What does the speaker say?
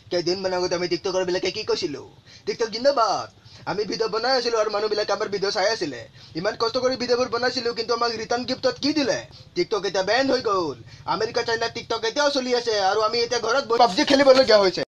কেইদিনমান আগতে আমি টিকটকৰ বিলাকে কি কৈছিলো টিকটক জিন্দাবাদ আমি ভিডিঅ' বনাই আছিলো আৰু মানুহবিলাকে আমাৰ ভিডিঅ' চাই আছিলে ইমান কষ্ট কৰি ভিডিঅ'বোৰ বনাইছিলো কিন্তু আমাক ৰিটাৰ্ণ গিফ্টত কি দিলে টিকটক এতিয়া বেন হৈ গ'ল আমেৰিকা চাইনা টিকটক এতিয়াও চলি আছে আৰু আমি এতিয়া ঘৰত পবজি খেলিবলগীয়া হৈছে